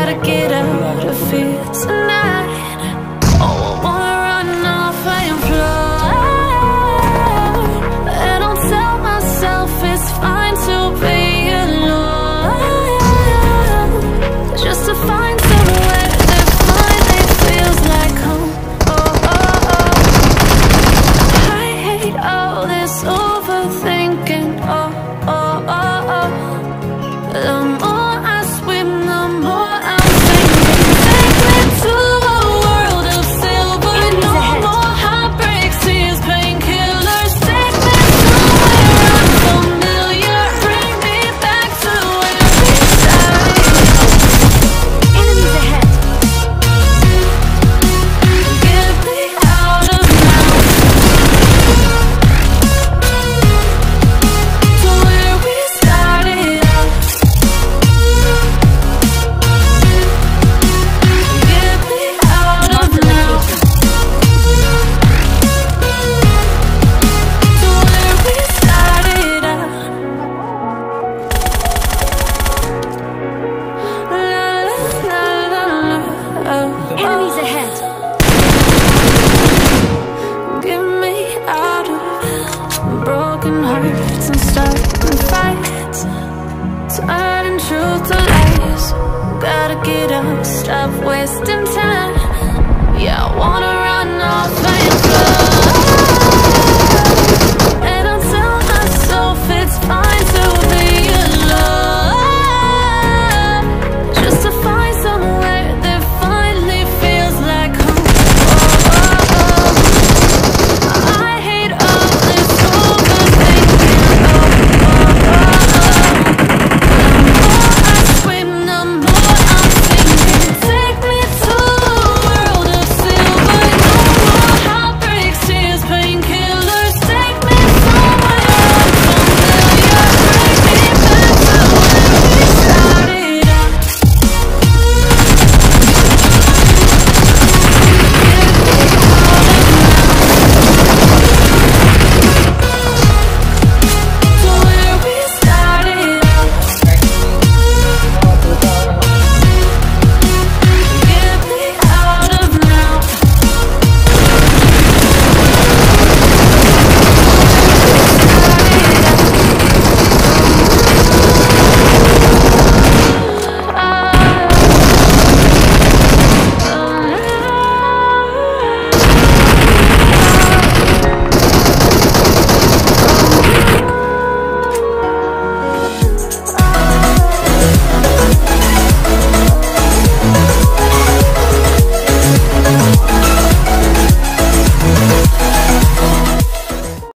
gotta get out of here tonight. Oh, I wanna run off and fly, and I'll tell myself it's fine to be alone, just to find somewhere that finally feels like home. Oh, oh, oh. I hate all this overthinking. Oh, oh, oh, oh. The more I swim, the more I'm sinking. Take me to a world of silver. No more heartbreaks, tears, painkillers. Take me somewhere unfamiliar. Bring me back to where we started. Enemies ahead. Get me out of now, to where we started out. Get me out of now, to where we started out. La la la la la. Enemies ahead. Get me out of broken hearts and starting fights, turning truth to lies. Gotta get up, stop wasting time. Yeah, I wanna run off.